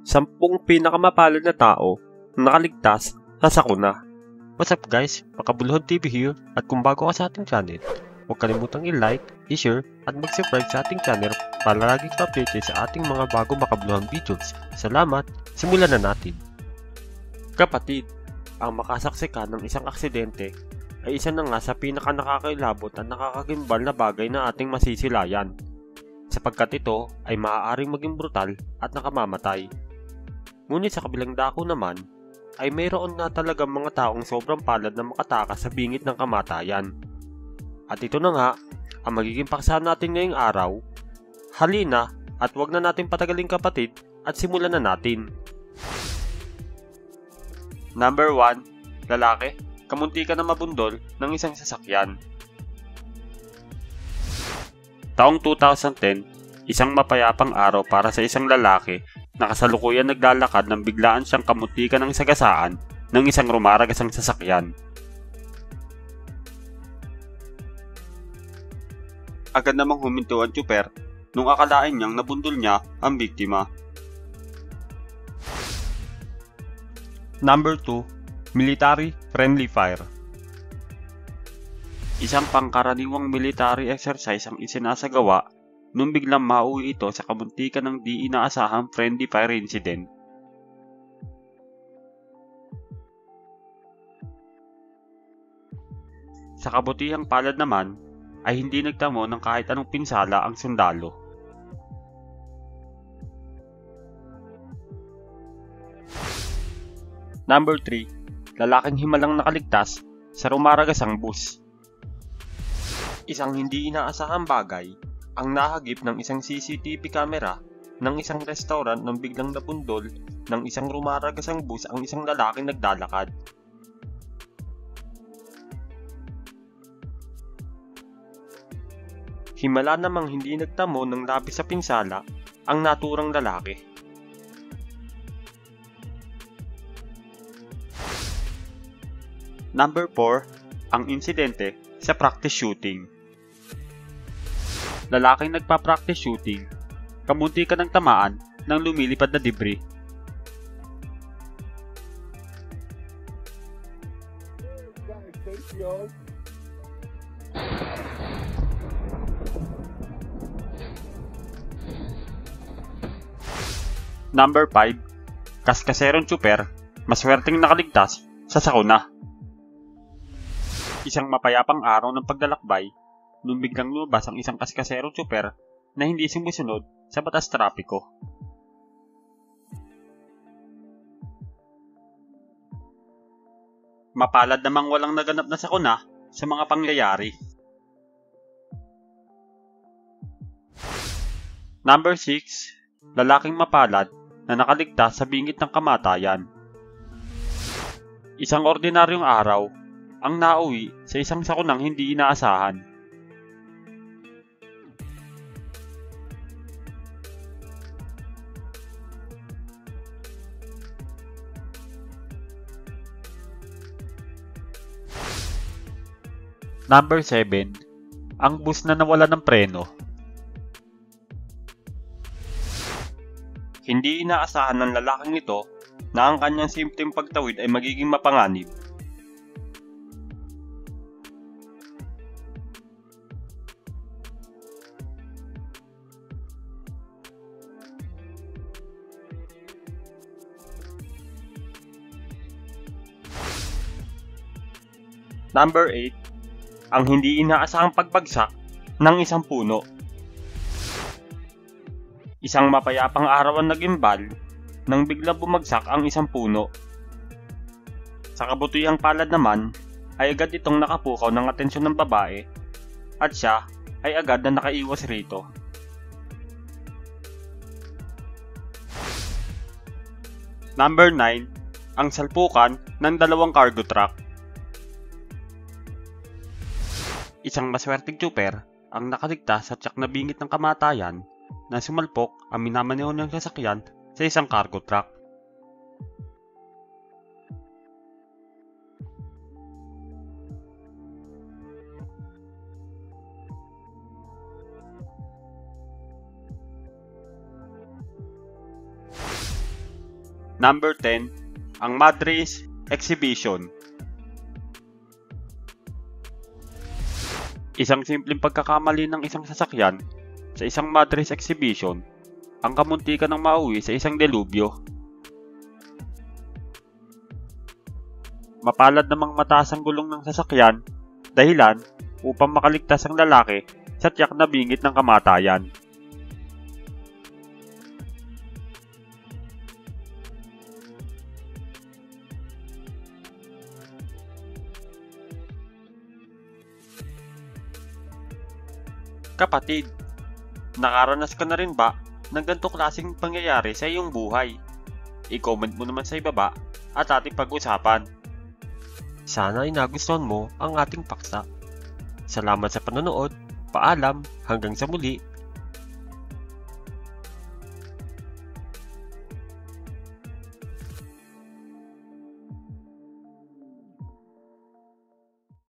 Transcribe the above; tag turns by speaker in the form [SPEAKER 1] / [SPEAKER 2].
[SPEAKER 1] 10 pinakamapalad na tao na nakaligtas sa sakuna.
[SPEAKER 2] What's up guys? Makabuluhan TV here, at kung bago ka sa ating channel, huwag kalimutang i-like, i-share at mag-subscribe sa ating channel para laging ka-update sa ating mga bago makabuluhang videos. Salamat! Simulan na natin!
[SPEAKER 1] Kapatid, ang makasaksikan ng isang aksidente ay isa na nga sa pinaka-nakakailabot at nakakagimbal na bagay na ating masisilayan, sapagkat ito ay maaaring maging brutal at nakamamatay. Ngunit sa kabilang dako naman, ay mayroon na talagang mga taong sobrang palad na makatakas sa bingit ng kamatayan. At ito na nga, ang magiging paksa natin ngayong araw. Halina, at wag na natin patagalin kapatid, at simulan na natin. Number 1. Lalaki, kamuntikan na mabundol ng isang sasakyan. Taong 2010, isang mapayapang araw para sa isang lalaki na kasalukuyan naglalakad nang biglaan siyang kamuntikan ng sagasaan ng isang rumaragasang sasakyan. Agad namang huminto ang tsuper nung akalain niyang nabundol niya ang biktima. Number 2. Military Friendly Fire. Isang pangkaraniwang military exercise ang isinasagawa nung biglang mauwi ito sa kamuntikan ng di inaasahang friendly fire incident. Sa kabutihang palad naman, ay hindi nagtamo ng kahit anong pinsala ang sundalo. Number 3. Lalaking himalang nakaligtas sa rumaragasang bus. Isang hindi inaasahang bagay ang nahagip ng isang CCTV camera ng isang restaurant nang biglang napundol ng isang rumaragasang bus ang isang lalaking naglalakad. Himala namang hindi nagtamo ng labis sa pinsala ang naturang lalaki. Number 4. Ang insidente sa practice shooting. Lalaking nagpa-practice shooting, kamuntikan ng tamaan ng lumilipad na debris. Number 5. Kaskaserong tsuper, maswerteng nakaligtas sa sakuna. Isang mapayapang araw ng paglalakbay, nung biglang lumabas ang isang kaskaserong tsuper na hindi sumusunod sa batas trapiko. Mapalad namang walang naganap na sakuna sa mga pangyayari. Number 6. Lalaking mapalad na nakaligtas sa bingit ng kamatayan. Isang ordinaryong araw ang nauwi sa isang sakunang hindi inaasahan. Number 7. Ang bus na nawala ng preno. Hindi inaasahan ng lalaking ito na ang kanyang simpleng pagtawid ay magiging mapanganib. Number 8. Ang hindi inaasahang pagbagsak ng isang puno. Isang mapayapang araw ang nagimbal nang biglang bumagsak ang isang puno. Sa kabutihang palad naman, ay agad itong nakapukaw ng atensyon ng babae at siya ay agad na nakaiwas rito. Number 9. Ang salpukan ng dalawang cargo truck. Isang maswerteng tsuper ang nakaligtas sa tiyak na bingit ng kamatayan na sumalpok ang minamaneho ng sasakyan sa isang cargo truck. Number 10, ang mud race exhibition. Isang simpleng pagkakamali ng isang sasakyan sa isang mud race exhibition ang kamuntikan ng mauwi sa isang delubyo. Mapalad namang mataas ang gulong ng sasakyan, dahilan upang makaligtas ang lalaki sa tiyak na bingit ng kamatayan. Kapatid, nakaranas ka na rin ba ng ganito klaseng pangyayari sa iyong buhay? I-comment mo naman sa ibaba at ating pag-usapan.
[SPEAKER 2] Sana ay nagustuhan mo ang ating paksa. Salamat sa panonood, paalam, hanggang sa muli.